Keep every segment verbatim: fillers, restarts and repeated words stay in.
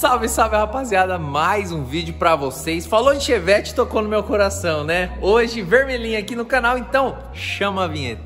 Salve, salve, rapaziada, mais um vídeo pra vocês. Falou de Chevette, tocou no meu coração, né? Hoje, vermelhinho aqui no canal, então chama a vinheta.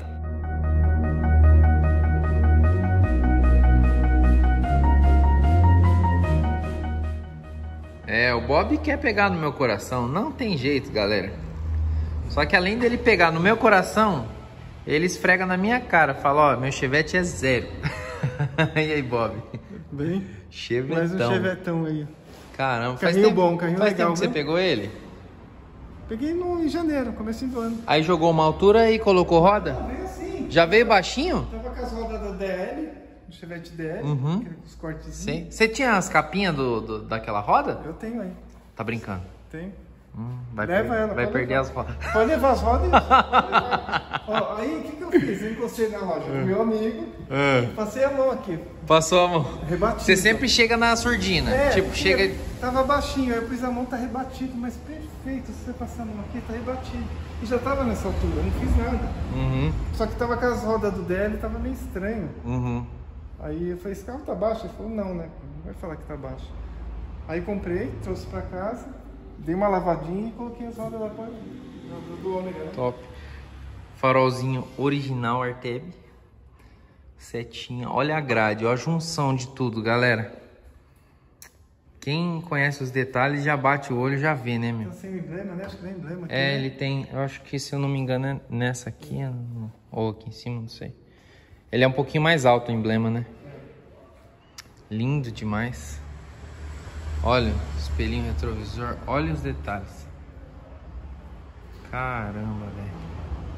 É, o Bob quer pegar no meu coração, não tem jeito, galera. Só que além dele pegar no meu coração, ele esfrega na minha cara, fala, ó, meu Chevette é zero. E aí, Bob? Bem, Chevetão. mais um chevetão aí. Caramba, faz Carrinho tempo, bom, carrinho faz legal, tempo que você viu? pegou ele? Peguei no, em janeiro, comecinho do ano. Aí jogou uma altura e colocou roda? Ah, veio assim. Já veio baixinho? Tava com as rodas da D L, do Chevette D L, Uhum. aquele com os cortezinhos. Sim. Você tinha as capinhas do, do- daquela roda? Eu tenho aí, Tá brincando? tenho. Hum, vai Leva per- ela, vai pode perder levar. as rodas. Pode levar as rodas e pode levar. Ó, aí o que, que eu fiz? Eu encostei na loja com meu amigo, passei a mão aqui, Passou a mão. rebatido. Você sempre chega na surdina. É, tipo, porque chega. Tava baixinho, aí eu pus a mão, tá rebatido, mas perfeito, se você passar a mão aqui, tá rebatido. E já tava nessa altura, eu não fiz nada. Uhum, Só que tava com as rodas do D L, tava meio estranho. uhum. Aí eu falei, esse carro tá baixo? Ele falou, não, né? Não vai falar que tá baixo. Aí comprei, trouxe pra casa, dei uma lavadinha e coloquei as rodas lá pra do, do Ômega. Né? Top. Farolzinho original Arteb. Setinha. Olha a grade, olha a junção de tudo, galera. Quem conhece os detalhes já bate o olho, já vê, né, meu? Tá sem emblema, né? Acho que tem emblema aqui. É, né? ele tem, eu acho que se eu não me engano é nessa aqui, ou aqui em cima, não sei. Ele é um pouquinho mais alto o emblema, né? Lindo demais. Olha, espelhinho retrovisor, olha os detalhes. Caramba, velho.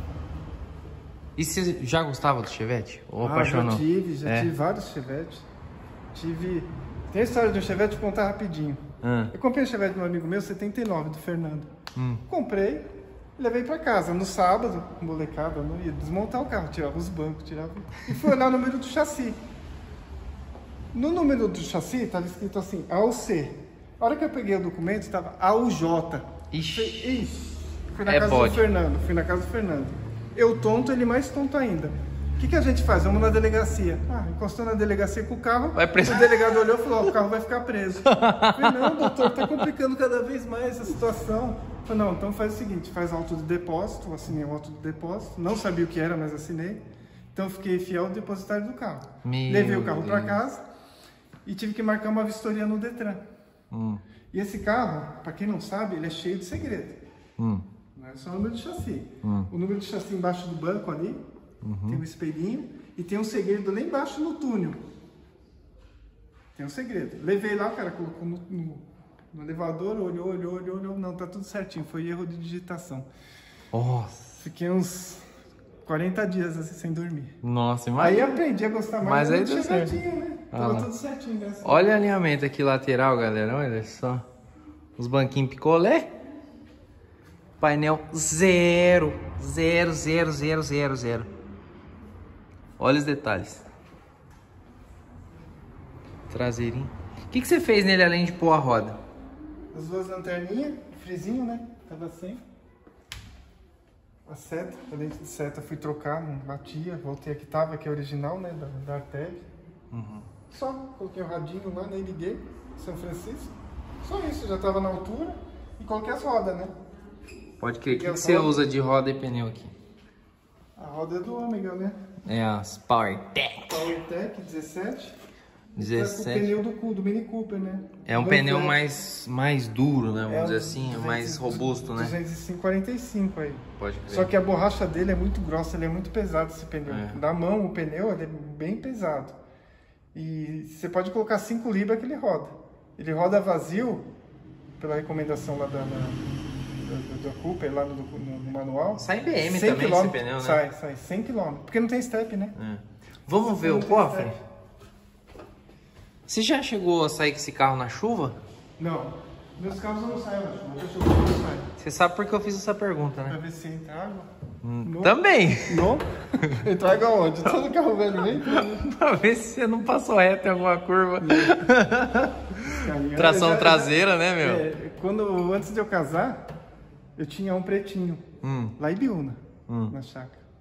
E você já gostava do Chevette? Ou Ah, apaixonou? já tive, já É. tive vários Chevettes. Tive... Tem a história de um Chevette, vou contar rapidinho. Ah, Eu comprei um Chevette de um amigo meu, setenta e nove, do Fernando. hum. Comprei, levei pra casa. No sábado, molecada, eu não ia desmontar o carro, tirava os bancos, tirava... E fui olhar o número do chassi. No número do chassi, estava escrito assim, A U C. A hora que eu peguei o documento, estava A U J. Ixi. Ixi. Fui na É casa bode. do Fernando, fui na casa do Fernando. Eu tonto, ele mais tonto ainda. O que, que a gente faz? Vamos na delegacia. Ah, encostou na delegacia com o carro, Vai preso. o delegado olhou e falou, ó, o carro vai ficar preso. Eu falei, não, doutor, tá complicando cada vez mais a situação. Eu falei, não, então faz o seguinte, faz auto de depósito, eu assinei um auto de depósito, não sabia o que era, mas assinei. Então eu fiquei fiel ao depositário do carro. Meu Levei o carro para Deus. casa e tive que marcar uma vistoria no Detran. Hum, E esse carro, para quem não sabe, ele é cheio de segredo. hum, Não é só o número de chassi. Hum. O número de chassi embaixo do banco ali, tem um espelhinho e tem um segredo lá embaixo no túnel. Tem um segredo. Levei lá, o cara colocou no, no, no elevador, olhou, olhou, olhou, olhou. Não, tá tudo certinho, foi erro de digitação. Nossa, Fiquei uns quarenta dias assim sem dormir. nossa, Aí imagina. aprendi a gostar mais Mas aí do deu certo. chevetinho, né? Ah Tava lá. tudo certinho, graças a Olha o alinhamento aqui lateral, galera. Olha só. Os banquinhos picolé. Painel zero. Zero, zero, zero, zero, zero. Olha os detalhes. Traseirinho. O que, que você fez nele além de pôr a roda? As duas lanterninhas, frisinho, né? Tava sem. A seta, a lente de seta fui trocar, não batia, voltei a que tava, que é original, né? Da, da Arteb. Uhum. Só, coloquei o radinho lá, nem liguei, São Francisco. Só isso, já tava na altura. E coloquei as rodas, né? Pode crer. O que, Eu que você falo- usa de roda e pneu aqui? A roda é do Ômega, né? É as PowerTech PowerTech dezessete. Tá com o dezessete. pneu do, Cu- do Mini Cooper, né? É um Dois pneu metros. mais, mais duro, né? Vamos É dizer um assim, duzentos, mais robusto, né? duzentos e cinco, quarenta e cinco aí. Pode crer. Só que a borracha dele é muito grossa, ele é muito pesado esse pneu. É. Na mão, o pneu ele é bem pesado. E você pode colocar cinco libras que ele roda. Ele roda vazio, pela recomendação lá da, na, da, da Cooper, lá no, no, no manual. Sai B M cem também esse quilômetros, pneu, né? Sai, sai, cem quilômetros. Porque não tem step, né? É. Vamos ver o Não tem cofre? step. Você já chegou a sair com esse carro na chuva? Não, meus carros não saem na chuva, eu chuva não sai. Você sabe por que eu fiz essa pergunta, Pra né? ver se entra água. Hum, Não. Também! Não? Entra água onde? Todo carro velho nem entra. Pra ver se você não passou reto em alguma curva. Caminhão. Tração Eu já- traseira, né, meu? É, quando, antes de eu casar, eu tinha um pretinho, Hum, lá em Biúna, Hum. na chácara.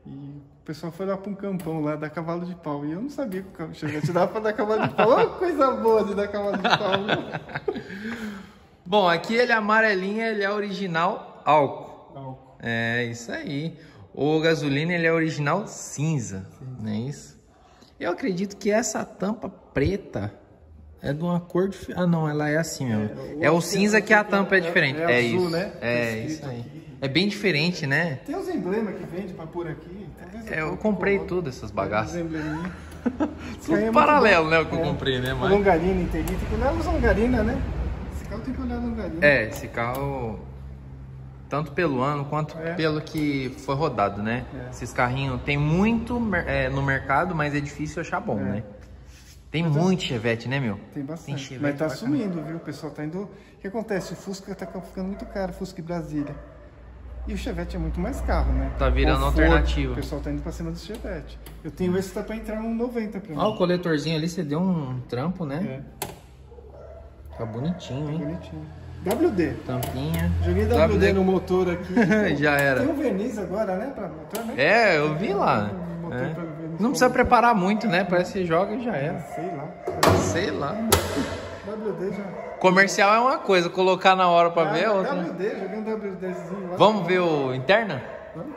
E o pessoal foi lá pra um campão lá, dar cavalo de pau. E eu não sabia que o Chevette dava pra dar cavalo de pau. Olha que coisa boa de dar cavalo de pau. Bom, aqui ele é amarelinho, ele é original álcool. Álcool. É, isso aí. O gasolina, ele é original cinza, cinza. Não é isso? Eu acredito que essa tampa preta é de uma cor diferente. Ah, não, ela é assim mesmo. É, é o cinza que a tampa é diferente. É, é azul, isso. Né? É isso aí. Aqui. É bem diferente, né? Tem uns emblemas que vende pra pôr aqui. É, eu comprei tudo essas bagaças. Tudo é paralelo, né? O que é. eu comprei, né? Mas... Longarina, Interlita. Que não é longarina, né? Esse carro tem que olhar longarina. É, esse carro... Tanto pelo ano quanto é. pelo que foi rodado, né? É. Esses carrinhos tem muito é, no mercado, mas é difícil achar bom, é. né? Tem mas muito é... Chevette, né, meu? Tem bastante. Tem mas tá sumindo, viu? O pessoal tá indo... O que acontece? O Fusca tá ficando muito caro, Fusca e Brasília. E o Chevette é muito mais caro, né? Tá virando Conforto, alternativa. O pessoal tá indo pra cima do Chevette. Eu tenho esse que tá pra entrar no noventa pra mim. Ó, o coletorzinho ali, você deu um trampo, né? É. Tá bonitinho, hein? Tá bonitinho. W D. Tampinha. Joguei W D, W D no motor aqui. Já era. Tem um verniz agora, né? Pra motor, né? É, eu vi lá. Um é. Não precisa preparar muito, né? Parece que joga e já era. Sei lá. Sei lá. W D já. Comercial é uma coisa, colocar na hora pra ah, ver é outra. W D, joguei um WDzinho lá. Vamos ver o interna? Vamos.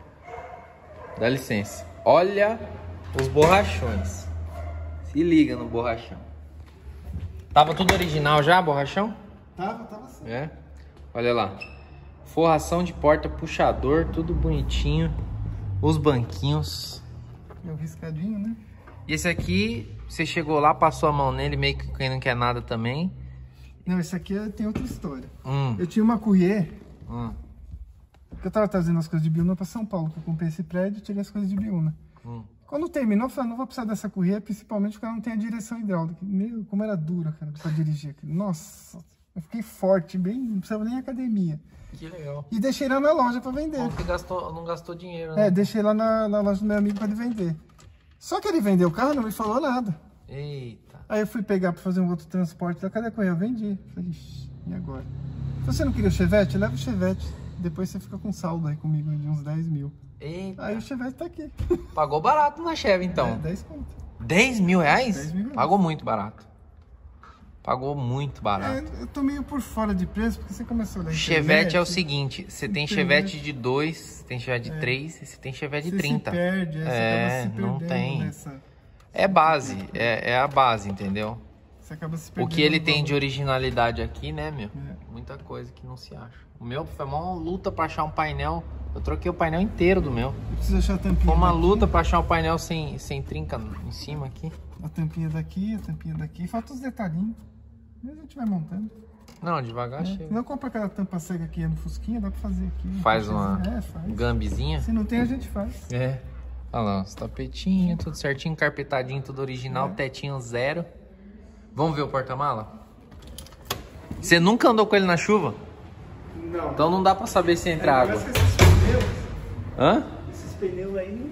Dá licença. Olha os borrachões. Se liga no borrachão. Tava tudo original já, borrachão? Tava, tava sim. É. Olha lá. Forração de porta, puxador, tudo bonitinho. Os banquinhos. É um riscadinho, né? E esse aqui, você chegou lá, passou a mão nele, meio que quem não quer nada também. Não, esse aqui tem outra história. Hum. Eu tinha uma Courier. Hum. Que eu tava trazendo as coisas de Biúna pra São Paulo. Que eu comprei esse prédio e tirei as coisas de Biúna. Hum. Quando terminou, eu falei, não vou precisar dessa Courier, principalmente porque ela não tem a direção hidráulica. Meu, como era dura, cara, pra dirigir. Nossa, eu fiquei forte, bem, não precisava nem academia. Que legal. E deixei lá na loja pra vender. Bom, você gastou, não gastou dinheiro, né? É, deixei lá na, na loja do meu amigo pra ele vender. Só que ele vendeu o carro e não me falou nada. Eita. Aí eu fui pegar pra fazer um outro transporte lá, cadê a Courier? Eu vendi. Falei, e agora? Se você não queria o Chevette, leva o Chevette. Depois você fica com saldo aí comigo de uns dez mil. Eita. Aí o Chevette tá aqui. Pagou barato na Chevy, então. É, dez conto. dez mil reais? dez mil reais. Pagou muito barato. Pagou muito barato. É, eu tô meio por fora de preço, porque você começou a ler Chevette é o seguinte, você tem Chevette de dois, tem Chevette de três e você tem Chevette de trinta. Você se perde, é, é você acaba se não perdendo tem. Nessa... É base, é, é a base, entendeu? Você acaba se O perdendo. que ele tem de originalidade aqui, né, meu? É. Muita coisa que não se acha. O meu foi uma luta pra achar um painel. Eu troquei o painel inteiro do meu. Eu preciso achar a tampinha. Foi uma daqui. luta pra achar um painel sem, sem trinca em cima aqui. A tampinha daqui, a tampinha daqui. Falta os detalhinhos. Mas a gente vai montando. Não, devagar é. chega. Não compra aquela tampa cega aqui no Fusquinha, dá pra fazer aqui. Faz uma é, faz. gambizinha. Se não tem, a gente faz. É. Olha lá, os tapetinhos, tudo certinho, carpetadinho, tudo original, é. Tetinho zero. Vamos ver o porta-mala? Você nunca andou com ele na chuva? Não. Então não dá pra saber se entra água. Esses pneus, Hã? esses pneus aí...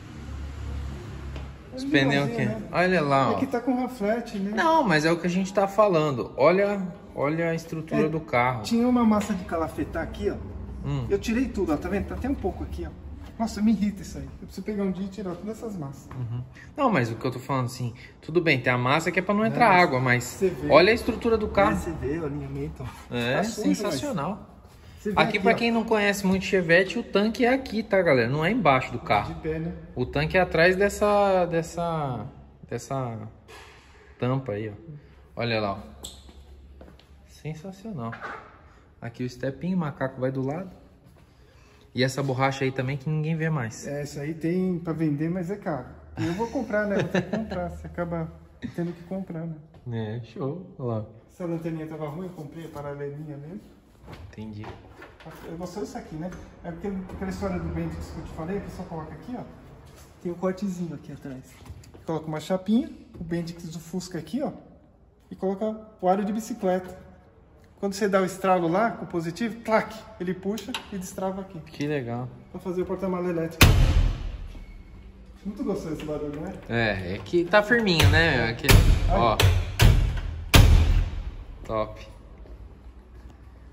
Os pneus aqui. Né? Olha lá, ó. Aqui tá com raflete, né? Não, mas é o que a gente tá falando. Olha, olha a estrutura é, do carro. Tinha uma massa de calafetar aqui, ó. Hum. Eu tirei tudo, ó. Tá vendo? Tá até um pouco aqui, ó. Nossa, me irrita isso aí. Eu preciso pegar um dia e tirar todas essas massas. Uhum. Não, mas o que eu tô falando assim, tudo bem, tem a massa que é pra não entrar é, água, mas vê, olha a estrutura do carro. É, você vê o alinhamento. É, tá sujo, sensacional. Aqui, aqui pra ó. quem não conhece muito Chevette, o tanque é aqui, tá, galera? Não é embaixo do carro. De pé, né? O tanque é atrás dessa, dessa, dessa tampa aí, ó. Olha lá, ó. Sensacional. Aqui o stepinho, o macaco vai do lado. E essa borracha aí também que ninguém vê mais. É, essa aí tem pra vender, mas é caro. E eu vou comprar, né? Vou ter que comprar. Você acaba tendo que comprar, né? É, show. Olha lá. Essa lanterninha tava ruim, eu comprei a paralelinha mesmo. Entendi. Eu gostei disso aqui, né? É porque aquela história do Bendix que eu te falei, a pessoa coloca aqui, ó. Tem um cortezinho aqui atrás. Coloca uma chapinha, o Bendix do Fusca aqui, ó. E coloca o aro de bicicleta. Quando você dá o estralo lá, com o positivo, clac, ele puxa e destrava aqui. Que legal. Pra fazer o porta-mala elétrico. Muito gostoso esse barulho, né? É, é que tá firminho, né? Aquele, ó. Top.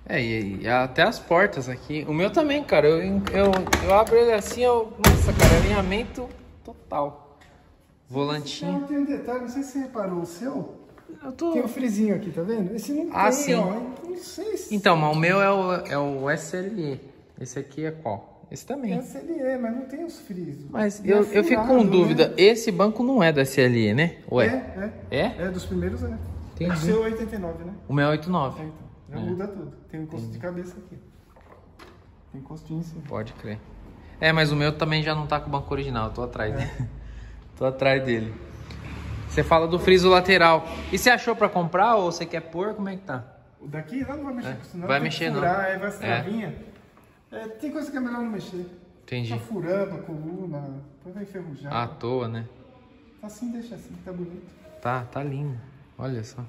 É, e, e até as portas aqui. O meu também, cara. Eu, eu, eu abro ele assim, eu... Nossa, cara, alinhamento total. Volantinho. Tem um detalhe, não sei se você reparou, o seu... Eu tô... Tem um frisinho aqui, tá vendo? Esse não ah, tem, sim. ó. Não sei se... Então, mas o meu é o, é o S L E. Esse aqui é qual? Esse também. É S L E, mas não tem os frisos. Mas E eu, é eu fico furado, com dúvida. né? Esse banco não é do S L E, né? Ué? É, é. É? É, dos primeiros é. Entendi. É o seu oitenta e nove, né? O meu é oitenta e nove. É, então. Já É. muda tudo. Tem um encosto de cabeça aqui. Tem encostinho em cima. Pode crer. É, mas o meu também já não tá com o banco original. Eu tô atrás dele. Tô atrás dele. Você fala do friso lateral. E você achou pra comprar ou você quer pôr? Como é que tá? O daqui lá não vai mexer É. com isso, não. Vai Tem mexer, que não. furar, aí vai as É. travinhas. É, tem coisa que é melhor não mexer. Entendi. Tá furando a coluna, depois vai enferrujar. À toa, né? Tá assim, deixa assim, tá bonito. Tá, tá lindo. Olha só.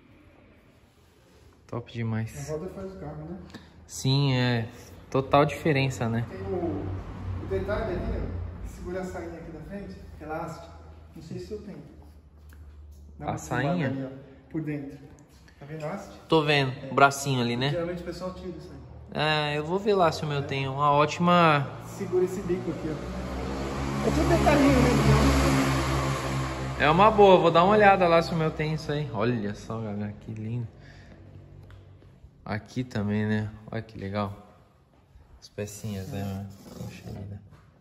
Top A demais. roda faz o carro, né? Sim, é total diferença, né? Tem o, o detalhe ali, ó, que segura a sainha aqui da frente, elástico. Não sei se eu tenho. Dá A uma sainha? filmada ali, ó, por dentro. Tá vendo elástico? Tô vendo o bracinho ali, né? Geralmente o pessoal tira isso aí. É, eu vou ver lá se o meu tem uma ótima... Segura esse bico aqui, ó. É tudo detalhinho, né? É uma boa, vou dar uma olhada lá se o meu tem isso aí. Olha só, galera, que lindo. Aqui também, né? Olha que legal. As pecinhas, né? Poxa vida.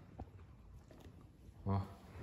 Ó.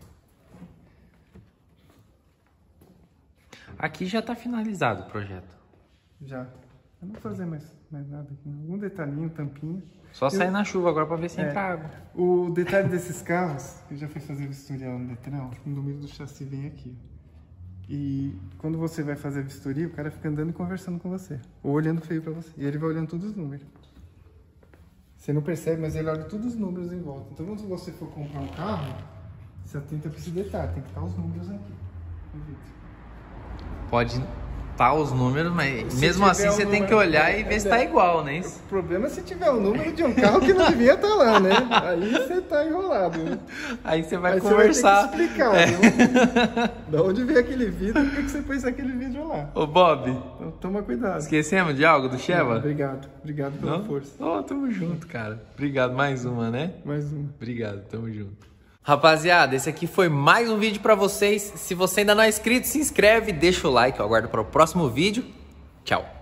Aqui já tá finalizado o projeto. Já. Eu não vou fazer mais, mais nada aqui. Algum detalhinho, tampinha. Só Eu- sair na chuva agora pra ver se É. entra água. O detalhe desses carros, eu já fui fazer vistorial no Detran, o número do chassi vem aqui. E quando você vai fazer a vistoria, o cara fica andando e conversando com você. Ou olhando feio pra você. E ele vai olhando todos os números. Você não percebe, mas ele olha todos os números em volta. Então quando você for comprar um carro, você atenta pra esse detalhe. Tem que estar os números aqui no vidro. Pode tá os números, mas Se mesmo tiver assim um você tem número- que olhar e é, ver se é. tá igual, né? O problema é se tiver o número de um carro que não devia estar lá, né? Aí você tá enrolado, né? Aí você vai Aí conversar. Você vai ter que explicar, É. né? Da onde veio aquele vidro, por que que você pôs aquele vidro lá? Ô Bob, Então toma cuidado. esquecemos de algo do Cheva? Obrigado, obrigado pela Não? força. Ó, tamo junto, cara. Obrigado, mais uma, né? Mais uma. Obrigado, tamo junto. Rapaziada, esse aqui foi mais um vídeo pra vocês. Se você ainda não é inscrito, se inscreve, deixa o like. Eu aguardo para o próximo vídeo. Tchau.